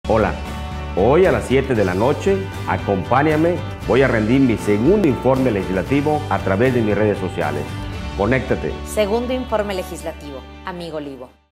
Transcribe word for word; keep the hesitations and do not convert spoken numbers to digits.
Hola, hoy a las siete de la noche, acompáñame, voy a rendir mi segundo informe legislativo a través de mis redes sociales. Conéctate. Segundo informe legislativo, amigo Olivo.